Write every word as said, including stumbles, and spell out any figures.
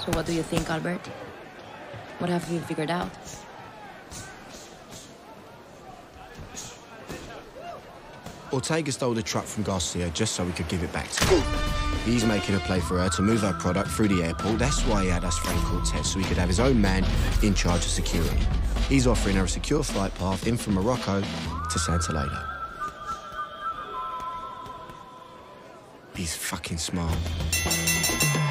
So what do you think, Albert? What have you figured out? Ortega stole the truck from Garcia just so we could give it back to him. He's making a play for her to move her product through the airport. That's why he had us Frank Cortez, so he could have his own man in charge of security. He's offering her a secure flight path in from Morocco to Santoleda. He's fucking smart.